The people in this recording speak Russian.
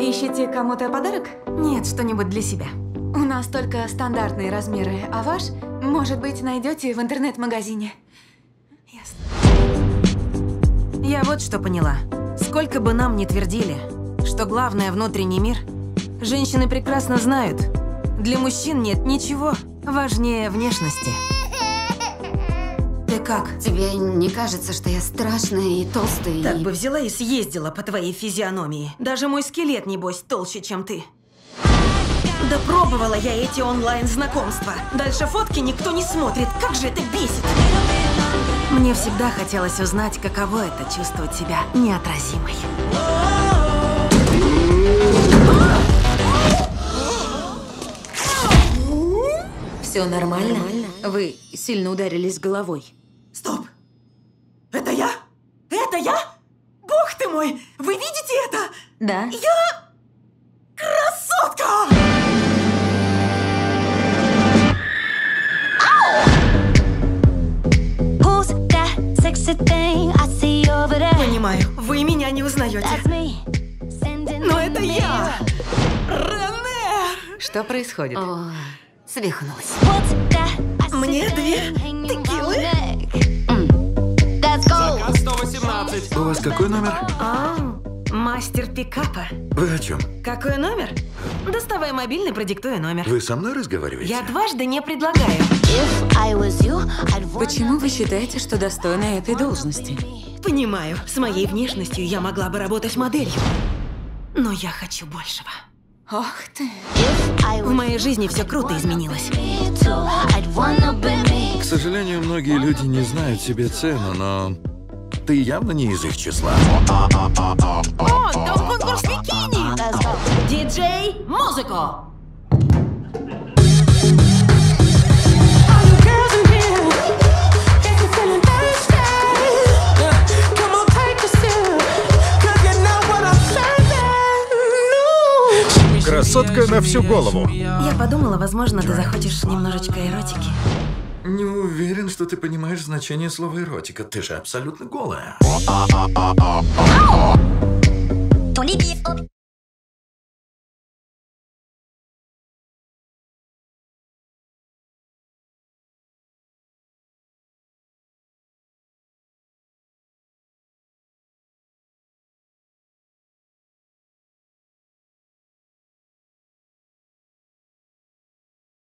Ищете кому-то подарок? Нет, что-нибудь для себя. У нас только стандартные размеры, а ваш, может быть, найдете в интернет-магазине. Ясно. Я вот что поняла. Сколько бы нам ни твердили, что главное внутренний мир, женщины прекрасно знают, для мужчин нет ничего важнее внешности. Ты как? Тебе не кажется, что я страшная и толстая? Так бы взяла и съездила по твоей физиономии. Даже мой скелет, небось, толще, чем ты. Да пробовала я эти онлайн-знакомства. Дальше фотки никто не смотрит. Как же это бесит! Мне всегда хотелось узнать, каково это — чувствовать себя неотразимой. Все нормально? Вы сильно ударились головой. Стоп! Это я? Это я? Бог ты мой! Вы видите это? Да. Я... красотка! Понимаю, вы меня не узнаете. Но это я! Рене! Что происходит? О, свихнулась. Мне 2 текилы? Заказ 118. У вас какой номер? Мастер пикапа. Вы о чем? Какой номер? Доставай мобильный, продиктуй номер. Вы со мной разговариваете? Я дважды не предлагаю. Почему вы считаете, что достойна этой должности? Понимаю, с моей внешностью я могла бы работать моделью. Но я хочу большего. Ох ты. В моей жизни все круто изменилось. К сожалению, многие люди не знают себе цену, но ты явно не из их числа. О, там конкурс бикини! Диджей, музыку! Красотка на всю голову. Я подумала, возможно, ты захочешь немножечко эротики. Не уверен, что ты понимаешь значение слова эротика. Ты же абсолютно голая.